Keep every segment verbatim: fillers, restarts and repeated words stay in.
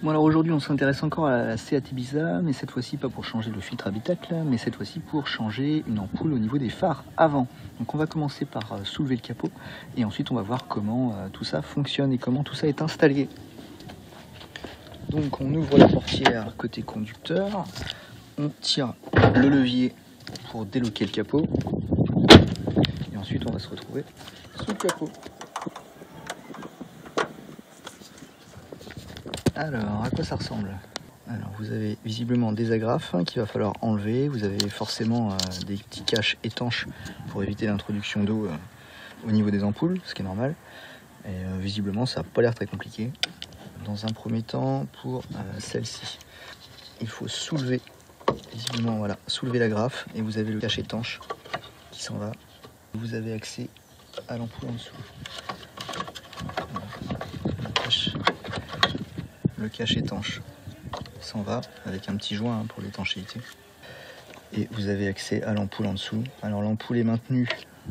Bon alors aujourd'hui on s'intéresse encore à la Seat Ibiza, mais cette fois-ci pas pour changer le filtre habitacle, mais cette fois-ci pour changer une ampoule au niveau des phares avant. Donc on va commencer par soulever le capot et ensuite on va voir comment euh, tout ça fonctionne et comment tout ça est installé. Donc on ouvre la portière côté conducteur, on tire le levier pour déloquer le capot et ensuite on va se retrouver sous le capot. Alors, à quoi ça ressemble? Alors, vous avez visiblement des agrafes hein, qu'il va falloir enlever. Vous avez forcément euh, des petits caches étanches pour éviter l'introduction d'eau euh, au niveau des ampoules, ce qui est normal. Et euh, visiblement, ça n'a pas l'air très compliqué. Dans un premier temps, pour euh, celle-ci, il faut soulever, visiblement, voilà, soulever l'agrafe et vous avez le cache étanche qui s'en va. Vous avez accès à l'ampoule en dessous. Le cache étanche s'en va avec un petit joint hein, pour l'étanchéité. Et vous avez accès à l'ampoule en dessous. Alors l'ampoule est maintenue.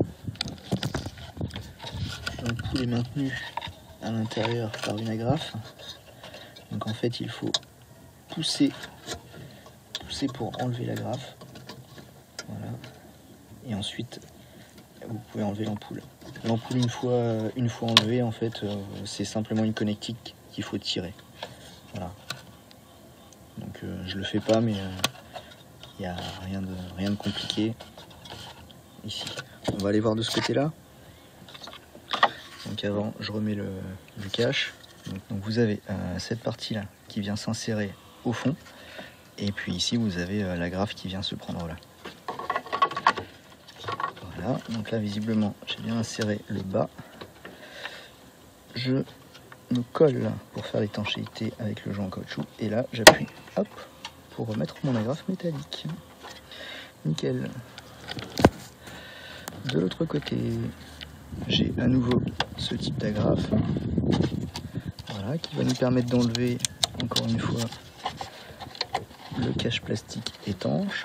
L'ampoule est maintenue à l'intérieur par une agrafe. Donc en fait il faut pousser, pousser pour enlever l'agrafe. Voilà. Et ensuite vous pouvez enlever l'ampoule. L'ampoule une fois, une fois enlevée en fait euh, c'est simplement une connectique qu'il faut tirer. Voilà. Donc euh, je le fais pas, mais il euh, n'y a rien de, rien de compliqué ici. On va aller voir de ce côté-là. Donc avant, je remets le, le cache. Donc, donc vous avez euh, cette partie-là qui vient s'insérer au fond. Et puis ici, vous avez euh, l'agrafe qui vient se prendre là. Voilà. Donc là, visiblement, j'ai bien inséré le bas. Je me colle pour faire l'étanchéité avec le joint en caoutchouc et là j'appuie hop pour remettre mon agrafe métallique. Nickel. De l'autre côté j'ai à nouveau ce type d'agrafe, voilà, qui va nous permettre d'enlever encore une fois le cache plastique étanche,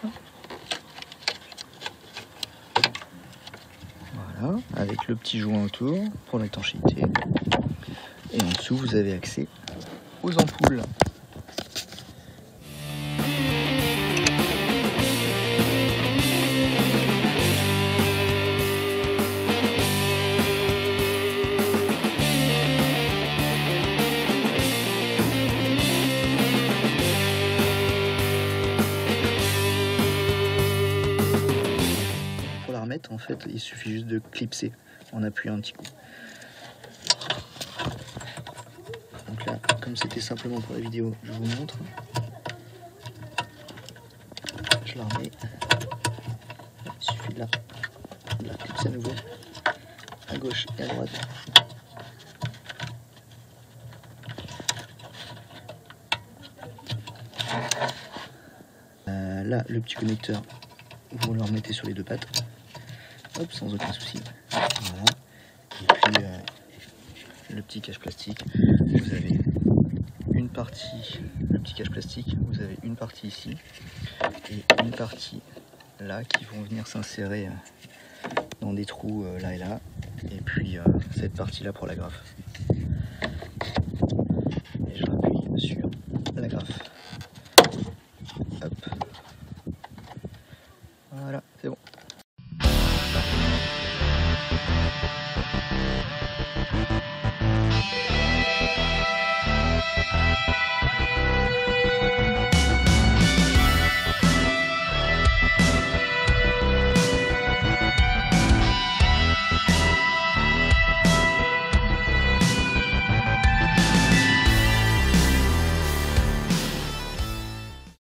voilà, avec le petit joint autour pour l'étanchéité. Et en dessous, vous avez accès aux ampoules. Pour la remettre, en fait, il suffit juste de clipser en appuyant un petit coup. Donc là, comme c'était simplement pour la vidéo, je vous montre. Je la remets. Il suffit de la, de la clipser à nouveau, à gauche et à droite. Euh, là, le petit connecteur, vous le remettez sur les deux pattes. Hop, sans aucun souci. Voilà. Et puis, euh, le petit cache plastique, vous avez une partie, le petit cache plastique, vous avez une partie ici et une partie là qui vont venir s'insérer dans des trous là et là, et puis euh, cette partie là pour l'agrafe. Et je rappuie sur l'agrafe. Hop. Voilà, c'est